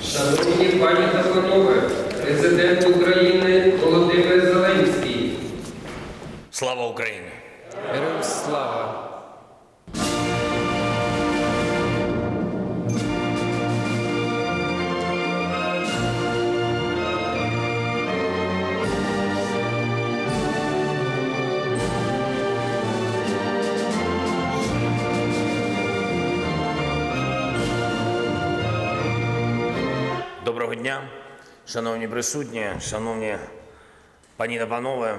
Шановні пані та панове, президент України Володимир Зеленський. Слава Україні! Героям слава! Доброго дня, шановні присутні, шановні пані та панове,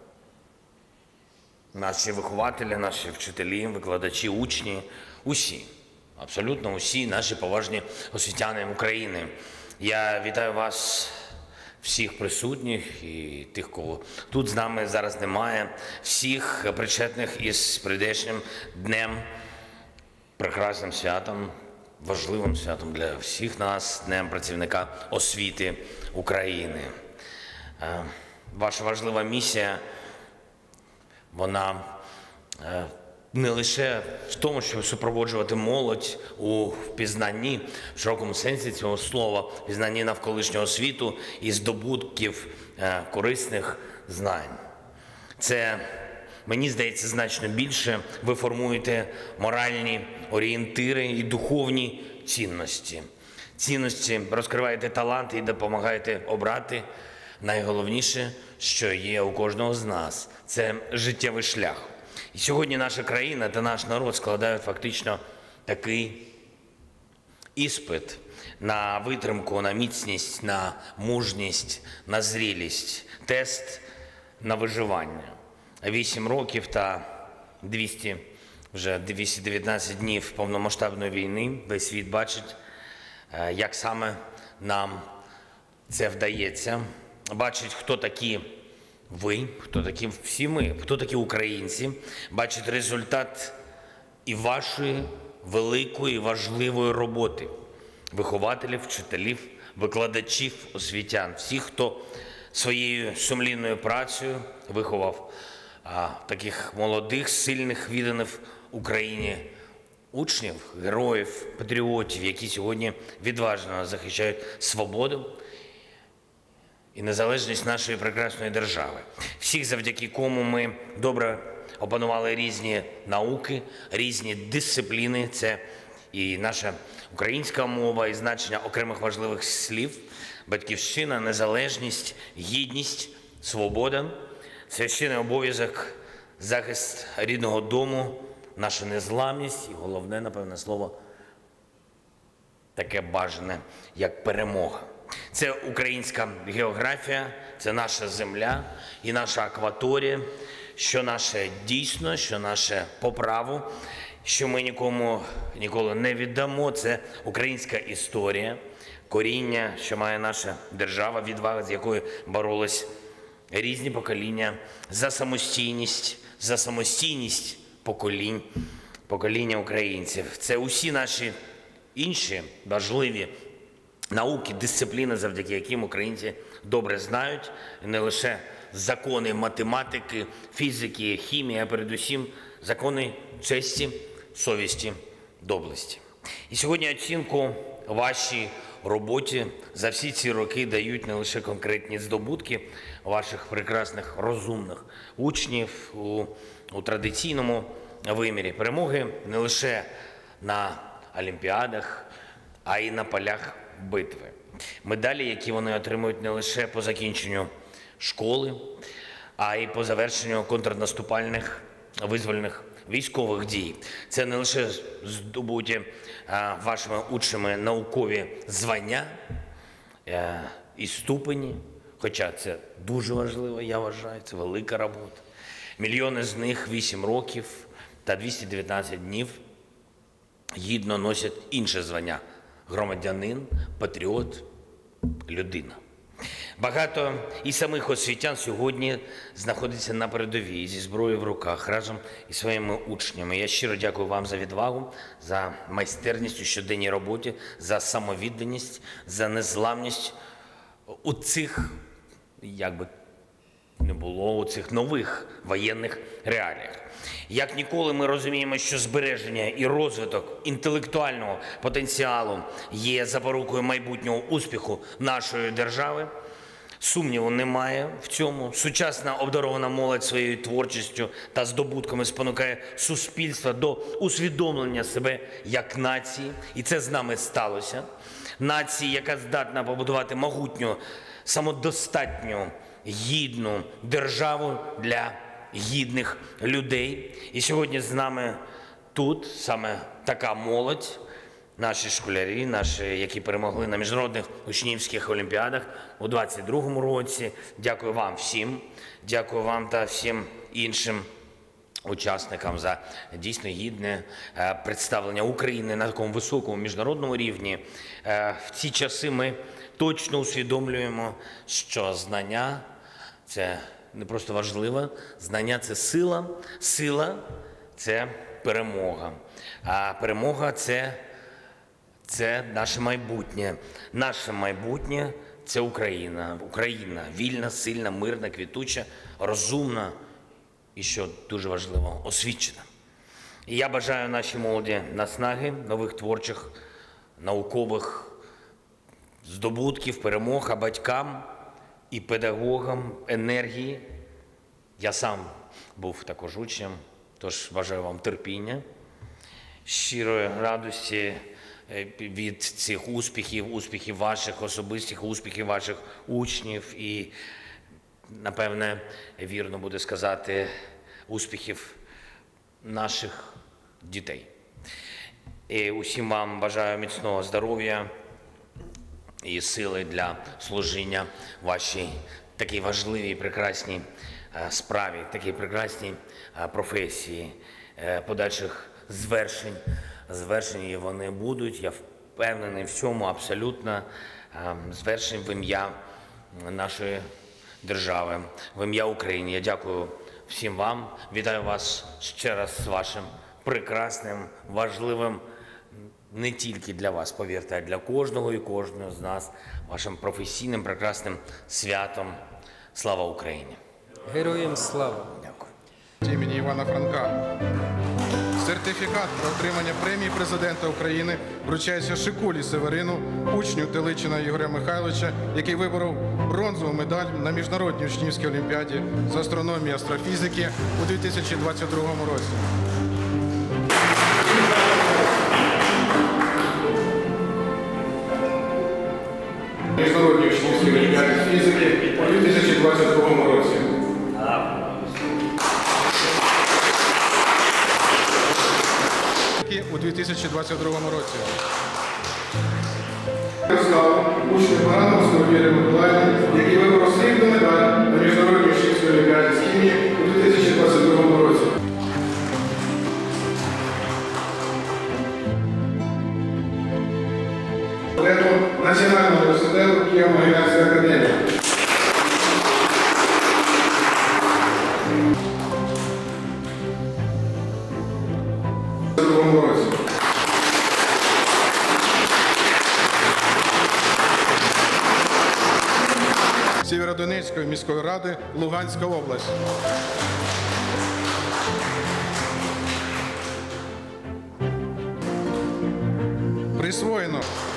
наші вихователі, наші вчителі, викладачі, учні, усі, абсолютно усі наші поважні освітяни України. Я вітаю вас, всіх присутніх і тих, кого тут з нами зараз немає, всіх причетних із прийдешнім днем, прекрасним святом, важливим святом для всіх нас, Днем працівника освіти України. Ваша важлива місія, вона не лише в тому, щоб супроводжувати молодь у впізнанні, в широкому сенсі цього слова, впізнанні навколишнього світу і здобутків корисних знань. Це, мені здається, значно більше. Ви формуєте моральні орієнтири і духовні цінності. Цінності, розкриваєте таланти і допомагаєте обрати найголовніше, що є у кожного з нас – це життєвий шлях. І сьогодні наша країна та наш народ складають фактично такий іспит на витримку, на міцність, на мужність, на зрілість, тест на виживання. 8 років та 219 днів повномасштабної війни. Весь світ бачить, як саме нам це вдається. Бачить, хто такі ви, хто такі всі ми, хто такі українці. Бачить результат і вашої великої, важливої роботи. Вихователів, вчителів, викладачів, освітян. Всіх, хто своєю сумлінною працею виховав таких молодих, сильних, відданих Україні учнів, героїв, патріотів, які сьогодні відважно захищають свободу і незалежність нашої прекрасної держави. Всіх, завдяки кому ми добре опанували різні науки, різні дисципліни. Це і наша українська мова, і значення окремих важливих слів, батьківщина, незалежність, гідність, свобода, священний обов'язок, захист рідного дому, наша незламність і головне, напевне, слово таке бажане, як перемога. Це українська географія, це наша земля і наша акваторія, що наше дійсно, що наше по праву, що ми нікому ніколи не віддамо. Це українська історія, коріння, що має наша держава, відвага, з якою боролись різні покоління за самостійність покоління українців. Це усі наші інші важливі науки, дисципліни, завдяки яким українці добре знають не лише закони математики, фізики, хімії, а передусім закони честі, совісті, доблесті. І сьогодні оцінку вашій роботі за всі ці роки дають не лише конкретні здобутки ваших прекрасних, розумних учнів у традиційному вимірі. Перемоги не лише на олімпіадах, а й на полях битви. Медалі, які вони отримують не лише по закінченню школи, а й по завершенню контрнаступальних визвольних військових дій. Це не лише здобуті вашими учнями наукові звання і ступені, хоча це дуже важливо, я вважаю, це велика робота. Мільйони з них 8 років та 219 днів гідно носять інше звання – громадянин, патріот, людина. Багато і самих освітян сьогодні знаходиться на передовій зі зброєю в руках разом із своїми учнями. Я щиро дякую вам за відвагу, за майстерність у щоденній роботі, за самовідданість, за незламність у цих, не було у цих нових воєнних реаліях. Як ніколи ми розуміємо, що збереження і розвиток інтелектуального потенціалу є запорукою майбутнього успіху нашої держави. Сумніву немає в цьому. Сучасна обдарована молодь своєю творчістю та здобутками спонукає суспільство до усвідомлення себе як нації. І це з нами сталося. Нації, яка здатна побудувати могутню, самодостатню, гідну державу для гідних людей. І сьогодні з нами тут саме така молодь, наші школярі, які перемогли на міжнародних учнівських олімпіадах у 22-му році. Дякую вам всім, дякую вам та всім іншим учасникам за дійсно гідне представлення України на такому високому міжнародному рівні. В ці часи ми точно усвідомлюємо, що знання – це не просто важливо, знання – це сила, сила – це перемога, а перемога – це наше майбутнє. Наше майбутнє – це Україна. Україна вільна, сильна, мирна, квітуча, розумна і, що дуже важливо, освічена. І я бажаю нашій молоді наснаги, нових творчих, наукових здобутків, перемог, а батькам і педагогам енергії. Я сам був також учнем, тож бажаю вам терпіння, щирої радості від цих успіхів ваших особистих, успіхів ваших учнів і, напевне, вірно буде сказати, успіхів наших дітей. І усім вам бажаю міцного здоров'я і сили для служіння вашій такій важливій, прекрасній справі, такій прекрасній професії, подальших звершень. Звершені вони будуть, я впевнений в цьому абсолютно, звершень в ім'я нашої держави, в ім'я України. Я дякую всім вам, вітаю вас ще раз з вашим прекрасним, важливим, не тільки для вас, повірте, а для кожного і кожного з нас, вашим професійним, прекрасним святом. Слава Україні! Героям слава! Дякую. Імені Івана Франка. Сертифікат про отримання премії президента України вручається Шикулі Северину, учню Теличина Ігоря Михайловича, який виборов бронзову медаль на міжнародній учнівській олімпіаді з астрономії і астрофізики у 2022 році. Міжнародній учнівській олімпіаді з фізики у 2022 році. У 2022 році. Учень Барановського Віри Миколаївни, який вибрав срібну медаль на міжнародній учнівській олімпіаді з хімії у 2022 році. Національного університету Києво-Могилянська академія. Сєвєродонецької міської ради, Луганська область. Присвоєно